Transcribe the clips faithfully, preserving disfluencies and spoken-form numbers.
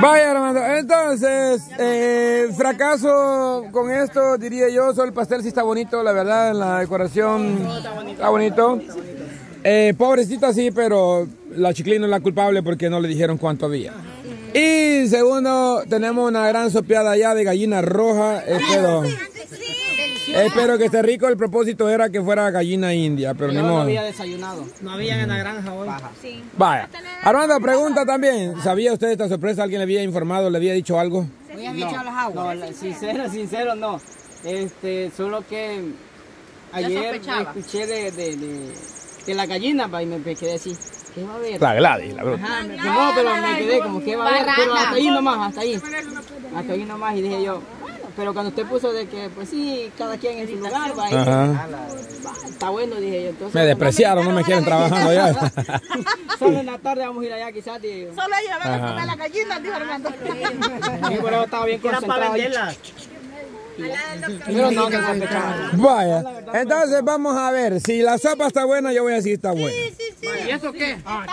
Vaya, Armando, entonces, eh, fracaso con esto, diría yo, solo el pastel sí está bonito, la verdad, la decoración está bonito. Eh, pobrecita sí, pero la Chiclín no es la culpable porque no le dijeron cuánto había. Y segundo, tenemos una gran sopeada allá de gallina roja, espero, espero que esté rico. El propósito era que fuera gallina india, pero ni modo. No había desayunado. No había en la granja hoy. Sí. Vaya. Armando, pregunta también. ¿Sabía usted esta sorpresa? ¿Alguien le había informado, le había dicho algo? No, no, no, sincero, sincero no. Este, solo que ayer escuché de, de, de, de la gallina y me quedé así. ¿Qué va a haber? La Gladys, la bruta. Ajá, no, pero me quedé como que va a haber, pero hasta ahí nomás, hasta ahí. Hasta ahí nomás y dije yo, bueno, pero cuando usted puso de que, pues sí, cada quien en su lugar, va, Ajá. va, está bueno, dije yo. Entonces, me despreciaron, no me quieren trabajando allá. Solo en la tarde vamos a ir allá quizás. Dije. Solo ella va a comer la gallina, dijo Armando. Sí, por eso estaba bien concentrado. Pero no, no sospechaba. Vaya, entonces vamos a ver, si la sopa está buena, yo voy a decir está buena. Sí, sí, sí. ¿Y eso qué? Ah,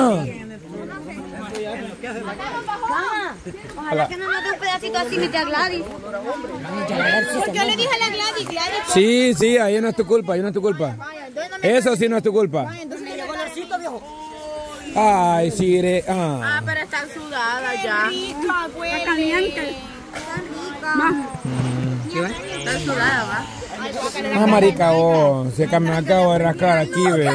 ojalá que no nos dé un pedacito así, mi tía Gladys. Yo le dije a la Gladys, Gladys. Sí, sí, ahí no es tu culpa, ahí no es tu culpa. Eso sí no es tu culpa. Entonces me llegó el olorcito, viejo. Ay, sí, iré. Ah, Ah, pero están sudadas ya. Rica, güey. Está caliente. Está rica. Están sudadas, va. ah marica, oh, se me acabo de rascar aquí, ve.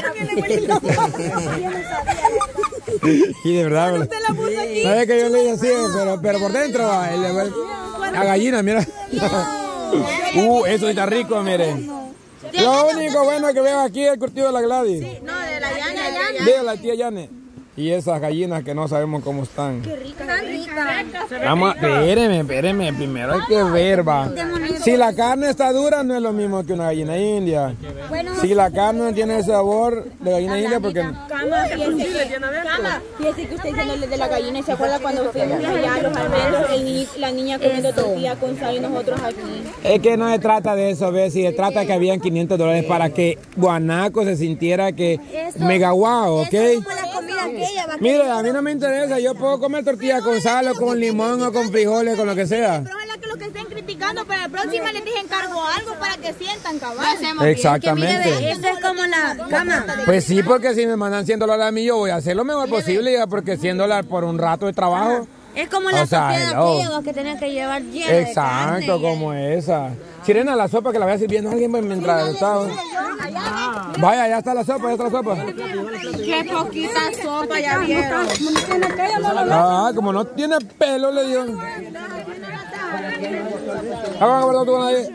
Y de verdad, ¿sabes que yo le dije así? Pero, pero por dentro va, la gallina, mira. Uh, eso está rico, mire. Lo único bueno que veo aquí es el curtido de la Gladys. No, de la Yane. De la tía Yane. Y esas gallinas que no sabemos cómo están. Qué ricas, están ricas. Vamos, espéreme, espéreme, primero hay que ver, va. Si la carne está dura, no es lo mismo que una gallina india. Si la carne tiene sabor de gallina india, porque... Cama, fíjese que usted diciéndole de la gallina y se acuerda cuando fuimos allá a los almendros, el ni, la niña comiendo tortilla con sal y nosotros aquí. Es que no se trata de eso, ¿ves? Si se trata que habían quinientos dólares para que Guanaco se sintiera que mega guau, ¿ok? Mire, a mí no me interesa, yo puedo comer tortilla con sal o con limón o con frijoles, con lo que sea. Pero ojalá que los que estén criticando para la próxima les dije encargo algo para que sientan cabal. Exactamente. Eso es como la cama. Pues sí, porque si me mandan cien dólares a mí, yo voy a hacer lo mejor posible, ya, porque cien dólares por un rato de trabajo. Es como la o sea, sopa de aquellos que tenían que llevar llena de exacto, carne. como esa. Sirena, la sopa que la vaya sirviendo alguien mientras estaba. Vaya, ya está la sopa, ya está la sopa. Qué poquita sopa ya vieron. Ah, como no tiene pelo, le digo. Vamos a guardar tu ahí.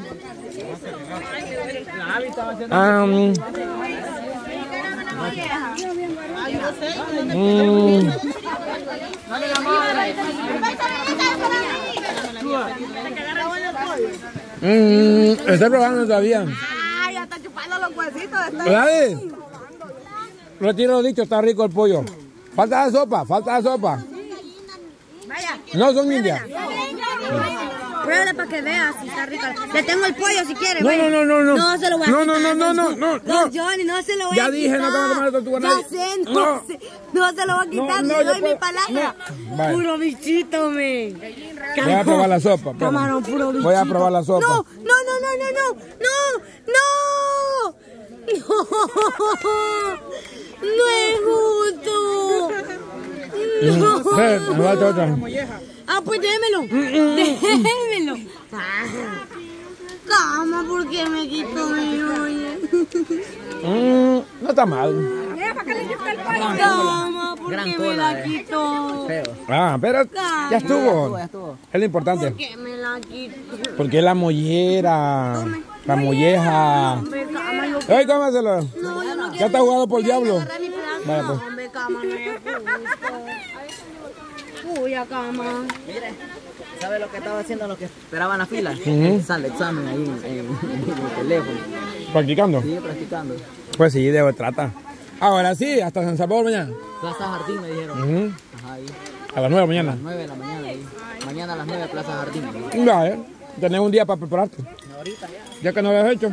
Um, mm. Mm, estoy probando todavía. Ay, ya está chupando los huesitos. ¿Verdad? Retiro lo dicho, está rico el pollo. Falta la sopa, falta la sopa. No son indias. Pruébale para que veas si está rica. Le tengo el pollo si quieres. No, no, no, no, no. No se lo voy a no, quitar. no, no, no, no, no. Johnny, no se lo voy ya a dije, quitar. no te voy a tomar tortuga Ya nadie. sé, no, No. se, no se lo voy a quitar, No, no, te yo doy puedo- mi palabra. no. Vale. Puro bichito, me. Voy a probar la sopa. espérame. Camarón, puro bichito. Voy a probar la sopa. No, no, no, no, no, no, no, no. No es justo. No. Ve, me falta otra. Ah, pues démelo. Démelo. Cama, ¿por qué me quito mi olla? Mm, no está mal. Cama, ¿por qué me la quitó? Ah, pero ya estuvo. Es lo importante. ¿Por qué me la quitó? Porque es la mollera. La molleja. ¡Ey, cómaselo! No, yo no Ya quiero. está jugado por el diablo. Agarré mi pedazo. Vaya, pues. No, hombre, cama, no es justo. Uy, a cama. Mire, ¿sabe lo que estaba haciendo los que esperaban la fila? Ujú. Sale examen ahí en, en, en el teléfono. ¿Practicando? Sigue practicando. Pues sí, de trata. Ahora sí, hasta San Salvador mañana. Plaza Jardín me dijeron. Ujú. Ajá, ahí. A las nueve de la A las mañana. nueve de la mañana ahí. Mañana a las nueve Plaza Jardín. Vaya, tenés un día para prepararte. Ahorita ya. Ya que no habías hecho.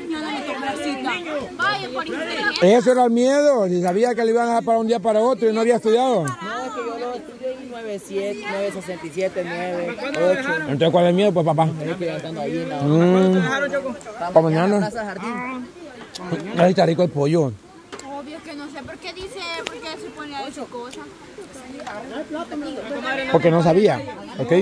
Vaya, por inteligente. Eso era el miedo. Si sabía que le iban a dar para un día para otro y no había estudiado. No, es que yo lo estudié y no nueve siete, nueve sesenta y siete, nueve ocho. Entonces, ¿cuál es el miedo, pues, papá? Mm. ¿Para mañana? Ahí está rico el pollo. Obvio que no sé por qué dice, por qué se pone a decir cosas. Porque no sabía, ¿ok?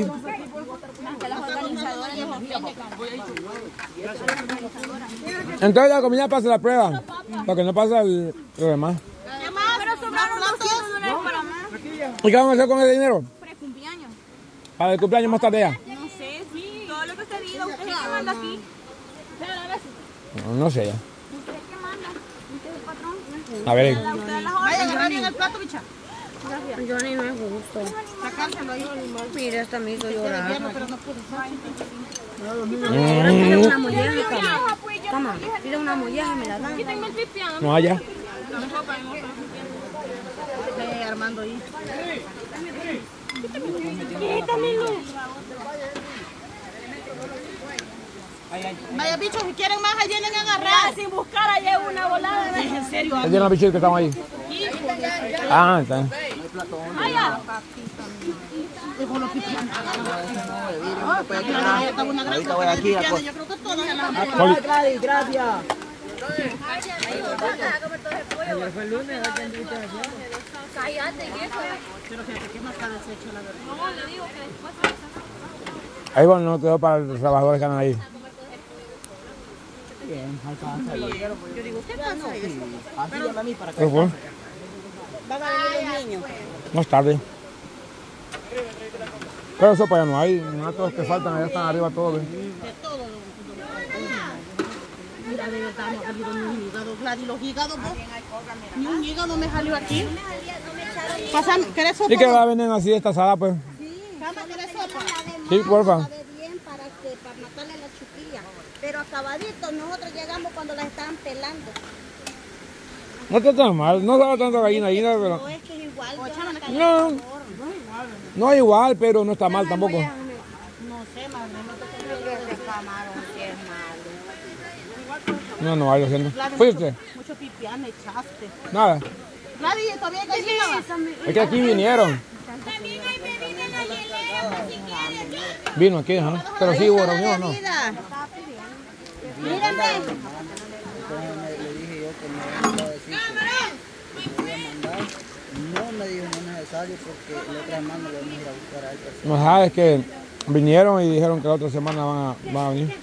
Entonces la comida pasa la prueba, porque no pasa el, lo demás. Pero sobraron doscientos dólares para más. ¿Y qué vamos a hacer con ese dinero? Para el cumpleaños. Para el cumpleaños más tarde ya. No sé, sí. Todo lo que usted diga, usted es el que manda aquí. No, no sé ya. ¿Usted es el que manda? ¿Usted es el patrón? A ver. Usted las órdenes. Vaya, en el plato, bicha. Johnny no es justo. Sacárselo ahí. Mira, esta me hizo llorar. Pero no pudo. Pide una molleja, cama. Cama, pide una molleja y me la dan. Quítenme el pipián. No allá. Armando ahí. Vaya bichos, si quieren más, ahí vienen a agarrar. Sin buscar, ahí hay una volada. ¿En serio? ¿Qué tienen los bichitos que están ahí? Ah, está. Vaya. Ahorita voy aquí a Yo creo que todas en la Gladys, gracias. Cállate, ¿qué eso? Pero fíjate que no está deshecho, la verdad. No, le digo que después. Ahí bueno, no quedó para los trabajadores que andan ahí. Bien, alcanza. Yo digo, ¿qué pasa eso? Así llama a mí para ¿Qué fue? Van a venir los niños. Más tarde. Pero eso para allá no hay. No, todos que faltan, allá están arriba todos. ¿Ves? Mira, de verdad, no ha salido ni un hígado, Gladys, los hígados, vos. Ni un hígado me salió aquí. Pásame, ¿querés sopa? ¿Y que la venden así esta asada, pues? Cama, ¿querés sopa? Sí, porfa. Bien para, que, para matarle a la chiquilla. Pero acabadito, nosotros llegamos cuando las estaban pelando. No está tan mal, no sabe tanto gallina, gallina, pero... No es que es igual. No, no es igual, pero no está mal tampoco. No sé, más o menos que ese camarón que es malo. No, no hay, lo siento. ¿Fue usted? Mucho pipián me echaste. Nada. Gladys, ¿todavía hay gallina? Es que aquí vinieron. También hay bebida en la hielera, si quieren. Vino aquí, ajá. Pero sí hubo reunión, ¿no? Mírenme. Le dije yo que me iba a decir que me iba a mandar. No me dijo no es necesario porque la otra semana lo vamos a ir a buscar a él. No sabes que vinieron y dijeron que la otra semana van a, van a venir.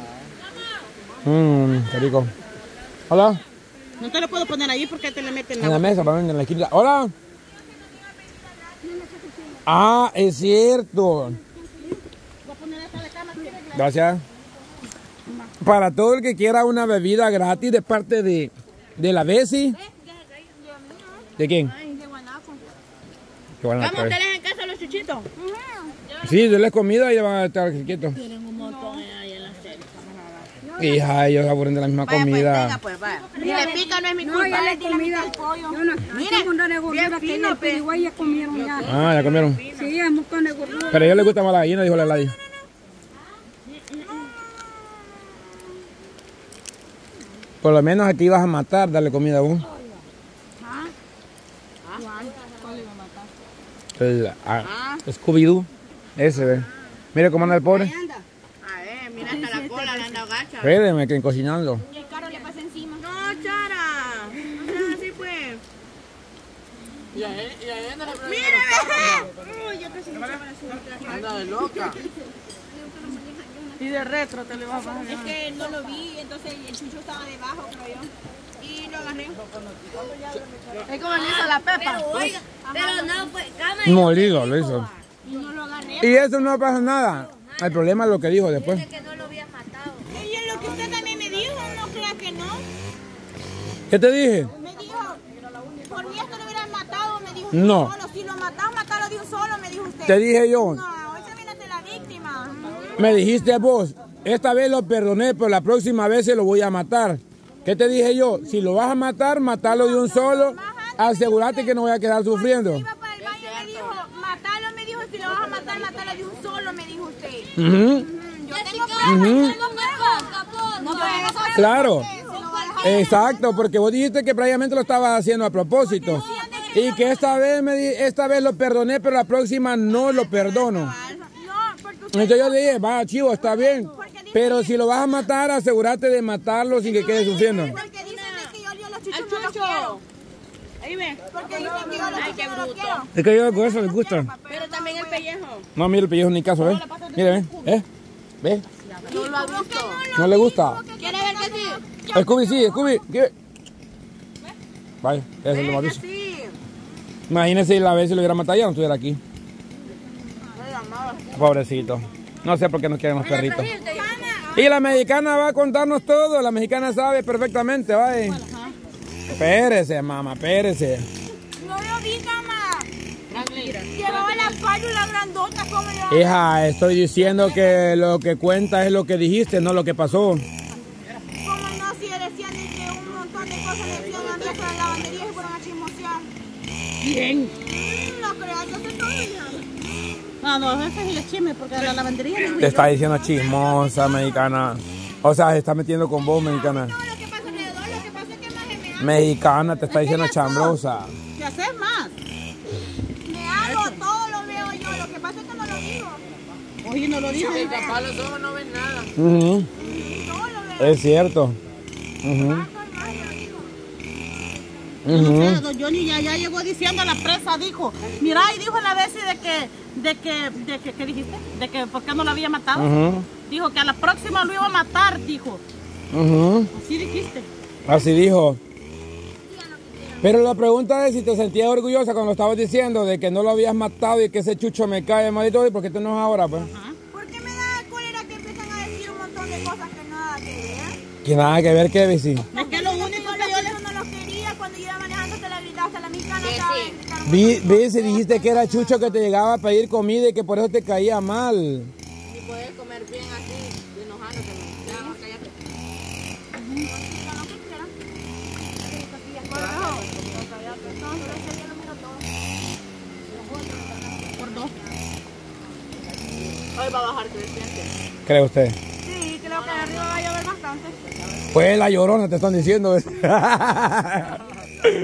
Mmm, qué rico. Hola. No te lo puedo poner ahí porque te le meten En la mesa, para en la esquina. Hola. Ah, es cierto. Gracias. Para todo el que quiera una bebida gratis de parte de, de la Bessie. ¿De quién? De guanaco. Qué buena ¿Vamos a cosa. ustedes en casa los chuchitos? Sí, yo les comida y van a estar quietos. Tienen un montón ahí en la serie. Hija, ellos aburren de la misma comida. Pues vaya. Si le pica no es mi culpa. No, ya le comida. Yo no, hay un montón de gordura que en el Piriguay ya comieron ya. Ah, ya comieron. Sí, hay un montón de gordura. Pero a ellos les gusta más la gallina, dijo la Ladi. Por lo menos aquí vas a matar, darle comida a vos. ¿Ah? ¿Cuál iba a matar? El ah, Scooby-Doo. Ese, ve. Mire cómo anda el pobre. A ver, mira hasta la cola, le anda gacha. Créeme que cocinando. Y el carro le pasa encima. No, Chara. No seas así, pues. Y a él, y a él no le ¡Mire, ve! Uy, yo casi me echaba la anda de loca. Y de retro te le vas a bajar. Es que no lo vi, entonces el chucho estaba debajo, creo yo. Y lo agarré. Es como le hizo la Pepa. Pero oiga, pero no fue cama. Molido lo hizo. Y no lo agarré. Y eso no pasa nada. El problema es lo que dijo después. Que no lo había matado. Y es lo que usted también me dijo, no crea que no. ¿Qué te dije? Me dijo, por mí esto lo hubieran matado, me dijo. No. Solo, si lo matás, matalo de un solo, me dijo usted. Te dije yo. No, hoy se viene a ser la víctima. Me dijiste vos, esta vez lo perdoné, pero la próxima vez se lo voy a matar. ¿Qué te dije yo? Si lo vas a matar, matalo de un solo. Asegúrate que no voy a quedar sufriendo. Iba para el baño y me dijo, matalo, me dijo, si lo vas a matar, matalo de un solo, me dijo usted. Ujú. Yo tengo pruebas, Ujú. tengo pruebas. No puedo. Claro. Exacto, porque vos dijiste que previamente lo estabas haciendo a propósito. ¿Dónde Y que esta vez, me di, esta vez lo perdoné, pero la próxima no lo perdono. Entonces yo dije, va, chivo, está bien. Pero si lo vas a matar, asegúrate de matarlo sin que quede sufriendo. Porque dicen que yo a los chuchos no los quiero. Ahí ven. Porque dicen que yo a los chuchos no los quiero. Es que yo con eso les gusta. Pero también el pellejo. No, mira el pellejo ni caso, ¿eh? Mire, ¿eh? ¿Eh? ¿Ve? No lo ha visto. ¿No le gusta? ¿Quiere ver que sí? Scooby, sí, Scooby. ¿Qué? Vaya, ese es lo más visto. Imagínese la vez si lo hubiera matado ya no estuviera aquí. Pobrecito. No sé por qué no quieren los perritos. Y la mexicana va a contarnos todo. La mexicana sabe perfectamente, vaya. Espérese, mamá, espérese. No lo vi, mamá. Llevaba la pálula grandota, ¿cómo le Hija, estoy diciendo que lo que cuenta es lo que dijiste, no lo que pasó. ¿Cómo no? Si decían que un montón de cosas le decían a mí hasta la lavandería y fueron a chismosear. Bien. Mm, no creo, yo sé todo, hija. No, no, ese es el chisme, porque la lavandería no es Te está diciendo chismosa, mexicana. O sea, se está metiendo con vos, mexicana. No, lo que pasa alrededor, lo que pasa es que más me hago. Mexicana, te está diciendo chambrosa. ¿Qué haces más? Me hago, todo lo veo yo, lo que pasa es que no lo digo. Oye, no lo dije. Capaz los ojos no ven nada. Ujú. Todo lo veo. Es cierto. Ujú. No sé, Ujú. don Johnny ya, ya llegó diciendo a la presa, dijo, mira, y dijo la vez de que, de que, de que, ¿qué dijiste? De que, ¿por qué no lo había matado? Ujú. Dijo que a la próxima lo iba a matar, dijo. Ujú. Así dijiste. Así dijo. Pero la pregunta es si te sentías orgullosa cuando estabas diciendo de que no lo habías matado y que ese chucho me cae mal y todo, y por qué te enojas ahora, pues. Porque me da cólera que empiezan a decir un montón de cosas que nada que ver. Que nada que ver, Kevin, sí. Es que lo único que yo le... no los quería, cuando yo iba manejando se la gritaste a la mexicana. estaba en el carro. Vi, vi si dijiste que era chucho que te llegaba a pedir comida y que por eso te caía mal. Si puedes comer bien así, enojándote, ya no, cállate. Por dos. Hoy va a bajar creciente. ¿Cree usted? Sí, creo que arriba va a llover bastante. Pues la llorona te están diciendo.